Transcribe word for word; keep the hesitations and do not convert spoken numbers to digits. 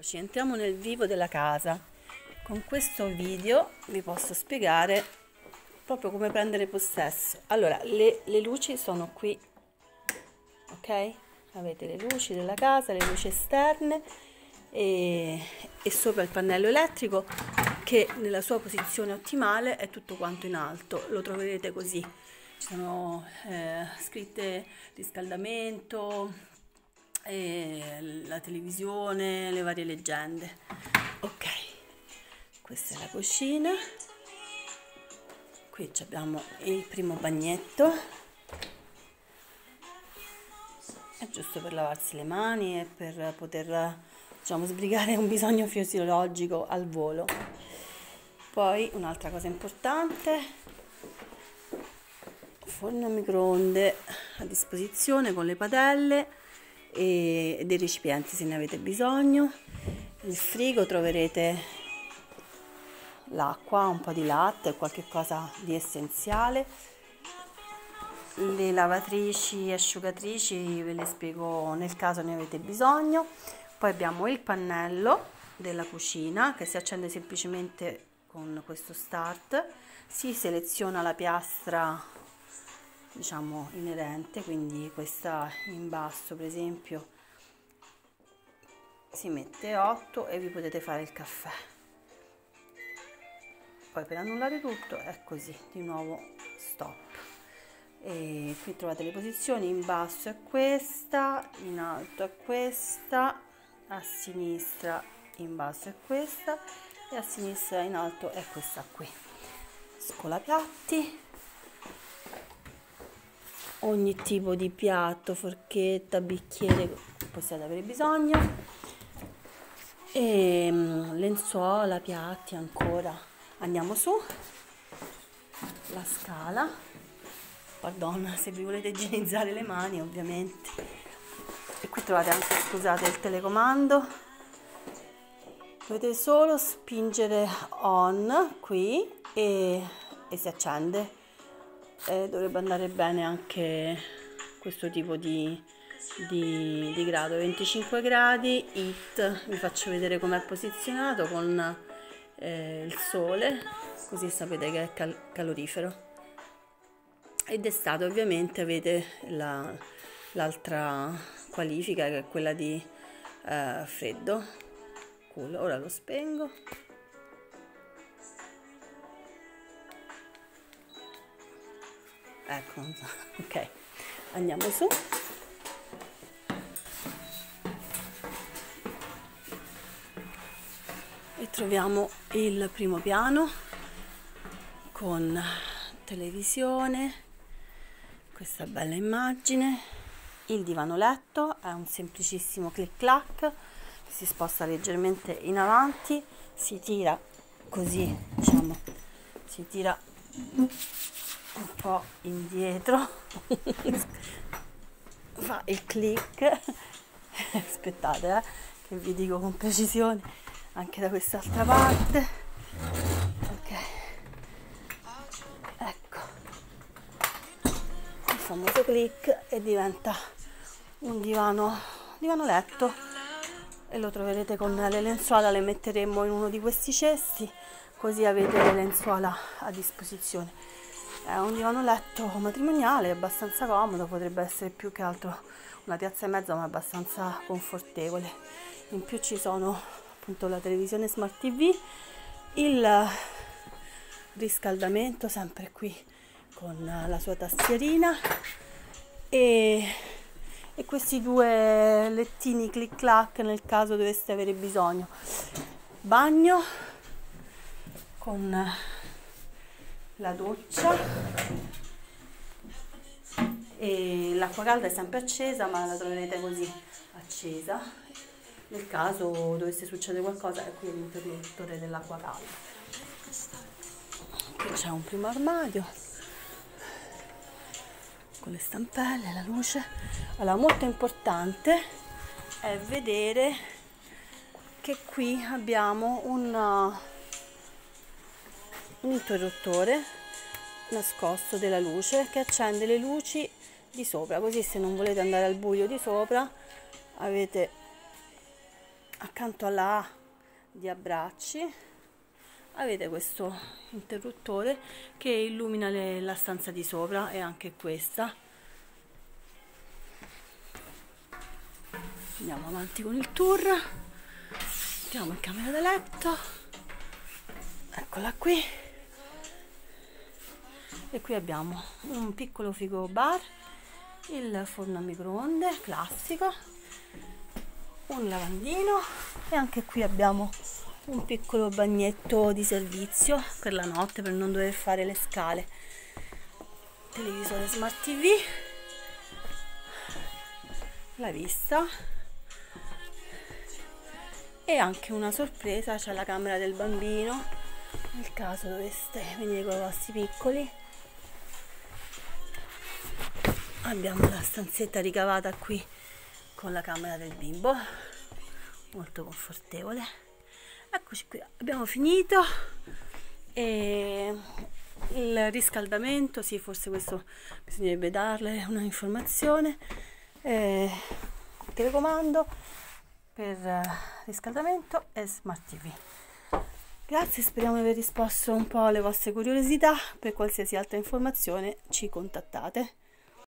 Eccoci, entriamo nel vivo della casa. Con questo video vi posso spiegare proprio come prendere possesso. Allora, le, le luci sono qui, ok? Avete le luci della casa, le luci esterne e, e sopra il pannello elettrico che nella sua posizione ottimale è tutto quanto in alto. Lo troverete così. Ci sono eh, scritte riscaldamento, e la televisione, le varie leggende. Ok, questa è la cucina. Qui abbiamo il primo bagnetto, è giusto per lavarsi le mani e per poter, diciamo, sbrigare un bisogno fisiologico al volo. Poi un'altra cosa importante: forno a microonde a disposizione con le padelle e dei recipienti se ne avete bisogno. Il frigo troverete l'acqua, un po' di latte, qualche cosa di essenziale. Le lavatrici e asciugatrici ve le spiego nel caso ne avete bisogno. Poi abbiamo il pannello della cucina che si accende semplicemente con questo start. Si seleziona la piastra, diciamo, inerente, quindi questa in basso per esempio si mette otto e vi potete fare il caffè. Poi per annullare tutto è così, di nuovo stop. E qui trovate le posizioni: in basso è questa, in alto è questa, a sinistra in basso è questa e a sinistra in alto è questa qui. Scolapiatti, ogni tipo di piatto, forchetta, bicchiere possiate avere bisogno, e lenzuola, piatti ancora. Andiamo su, la scala, pardon se vi volete igienizzare le mani ovviamente. E qui trovate anche, scusate, il telecomando. Dovete solo spingere on qui e, e si accende. Eh, dovrebbe andare bene anche questo tipo di, di, di grado, venticinque gradi. Heat, vi faccio vedere com'è posizionato con eh, il sole, così sapete che è cal calorifero. E d'estate ovviamente avete l'altra la, qualifica, che è quella di eh, freddo. Cool. Ora lo spengo. Ecco, ok, andiamo su. E troviamo il primo piano con televisione, questa bella immagine. Il divano letto è un semplicissimo clic clac che si sposta leggermente in avanti, si tira così, diciamo, si tira un po' indietro, fa il click. Aspettate, eh, che vi dico con precisione anche da quest'altra parte. Ok, ecco il famoso click e diventa un divano divano letto, e lo troverete con le lenzuola. Le metteremo in uno di questi cesti, così avete le lenzuola a disposizione. È un divano letto matrimoniale, abbastanza comodo, potrebbe essere più che altro una piazza e mezza, ma abbastanza confortevole. In più ci sono appunto la televisione smart tv, il riscaldamento sempre qui con la sua tastierina e, e questi due lettini clic clac nel caso doveste avere bisogno. Bagno con la doccia, e l'acqua calda è sempre accesa, ma la troverete così accesa nel caso dovesse succedere qualcosa. È qui l'interruttore dell'acqua calda. Qui c'è un primo armadio con le stampelle, la luce. Allora, molto importante è vedere che qui abbiamo un, un interruttore nascosto della luce che accende le luci di sopra, così se non volete andare al buio di sopra avete accanto alla A di abbracci avete questo interruttore che illumina le, la stanza di sopra e anche questa. Andiamo avanti con il tour, andiamo in camera da letto, eccola qui, e qui abbiamo un piccolo frigobar, il forno a microonde classico, un lavandino e anche qui abbiamo un piccolo bagnetto di servizio per la notte, per non dover fare le scale. Televisore smart tv, la vista e anche una sorpresa, c'è la camera del bambino nel caso doveste venire con i vostri piccoli. Abbiamo la stanzetta ricavata qui con la camera del bimbo, molto confortevole. Eccoci qui, abbiamo finito. E il riscaldamento, sì, forse questo bisognerebbe darle una informazione. Eh, telecomando per riscaldamento e smart tv. Grazie, speriamo di aver risposto un po' alle vostre curiosità. Per qualsiasi altra informazione ci contattate.